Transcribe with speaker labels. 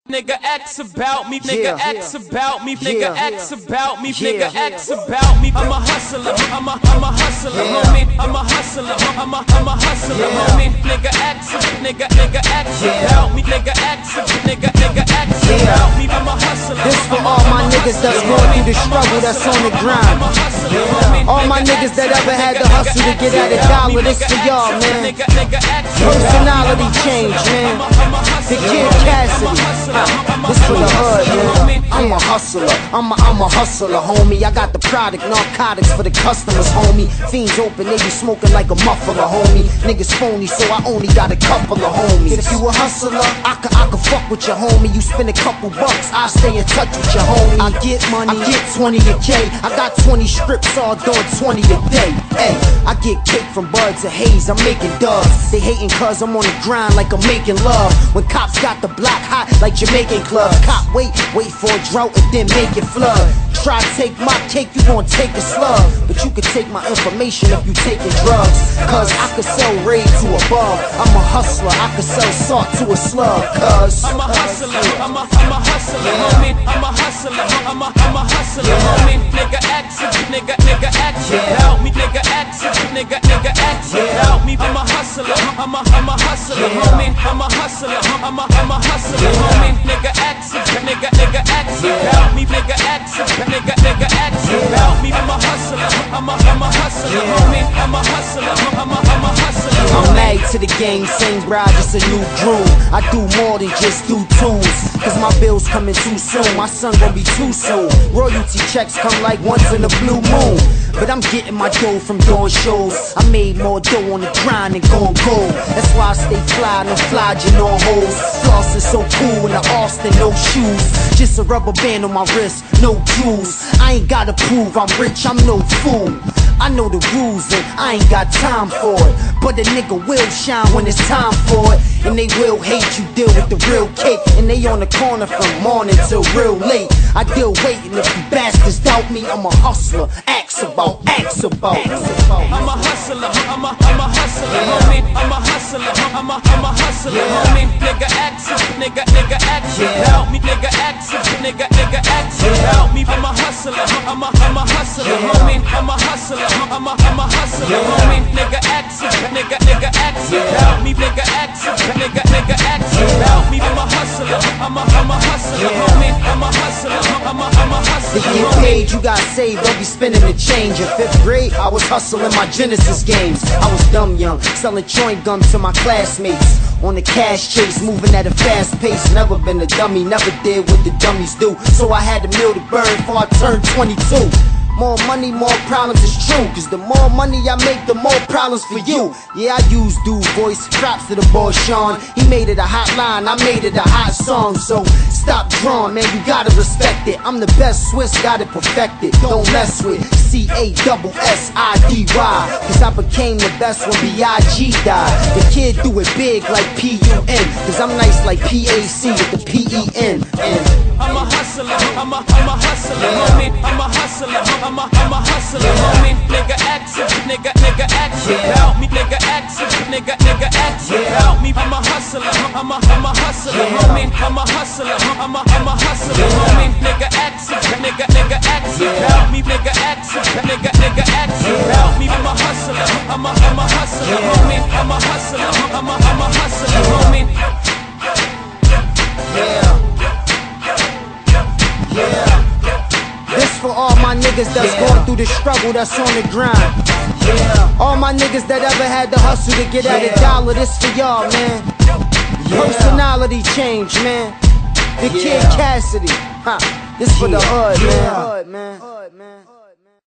Speaker 1: Nigga X about me, nigga X about me, nigga X about me, nigga X about me. I'm a hustler, I'm a hustler, homie. I'm a hustler, I'm a hustler, homie. Nigga X X about me, nigga X about me. I'm a hustler.
Speaker 2: This for all my niggas that's going through the struggle, that's on the grind. All my niggas that ever had to hustle to get at a dollar, this for y'all, man. Personality change, man. The Kid Cassidy. This for the hood, man. I'm a hustler, I'm a hustler, homie. I got the product, narcotics for the customers, homie. Fiends open, they be smoking like a muffler, homie. Niggas phony, so I only got a couple of homies. If you a hustler, I could fuck with your homie. You spend a couple bucks, I stay in touch with your homie. I get money, I get 20 a K. I got 20 strips, all doing 20 a day. Hey, I get cake from buds and haze, I'm making dubs. They hating cause I'm on the grind like I'm making love. When cops got the block hot like Jamaican clubs. Cop wait for a drought and then make it flood. Try to take my cake, you gon' take a slug. But you can take my information if you taking drugs. Cause I could sell raid to a bug. I'm a hustler, I could sell salt to a slug. Cause
Speaker 1: I'm a hustler, I'm a hustler, homie. I'm a hustler, I'm a hustler, homie. Nigga X about me, nigga X about me. I'm a hustler, I'm a hustler, homie. I'm a hustler, I'm a hustler, homie. Nigga X about me, nigga X about me. I'm a hustler, I'm a hustler, homie. I'm a hustler, I'm a hustler.
Speaker 2: I'm married to the game, same bride, just a new groove. I do more than just do tools, cause my bills coming too soon. My son gon' be too soon. Royalty checks come like once in a blue moon. But I'm getting my dough from doing shows. I made more dough on the grind than gon' gold. That's why I stay fly, no flogging on hoes. Floss is so cool in the Austin, no shoes. Just a rubber band on my wrist, no jewels. I ain't gotta prove I'm rich, I'm no fool. I know the rules and I ain't got time for it. But a nigga will shine when it's time for it. And they will hate you, deal with the real cake. And they on the corner from morning till real late. I deal waiting, if you bastards doubt me, I'm a hustler. Ask about.
Speaker 1: I'm a hustler, I'm a hustler, homie. I'm a hustler, I'm a hustler, homie. Nigga X about me, nigga X about me. I'm a hustler, I'm a hustler, homie. I'm a hustler, I'm a hustler, homie. Nigga X about me, nigga X about me. I'm a hustler, I'm a hustler, homie. I'm a hustler, I'm a hustler.
Speaker 2: To get paid, you gotta save, don't be spending the change. In 5th grade, I was hustling my Genesis games. I was dumb young, selling chewing gum to my classmates. On the cash chase, moving at a fast pace. Never been a dummy, never did what the dummies do. So I had to mill to burn before I turned 22. More money, more problems, it's true. Cause the more money I make, the more problems for you. Yeah, I use dude voice, props to the boy Sean. He made it a hot line, I made it a hot song. So stop drawing, man, you gotta respect it. I'm the best Swiss, got it perfected. Don't mess with CASSIDY. Cause I became the best when B.I.G. died. The kid do it big like P.U.N. Cause I'm nice like P.A.C. with the P.E.N.
Speaker 1: I'm a hustler, I'm a hustler, homie. I'm a hustler, I'm a hustler, homie. Nigga X about me, nigga X about me. I'm a hustler, I'm a hustler, homie. I'm a hustler, I'm a hustler, homie. Nigga X about me, nigga X about me. I'm a hustler, I'm a hustler, homie. I'm a hustler, I'm a hustler, homie.
Speaker 2: This for all my niggas that's going through the struggle, that's on the grind. All my niggas that ever had to hustle to get at a dollar, this for y'all, man. Personality change, man. The Kid Cassidy. This for the hood, man.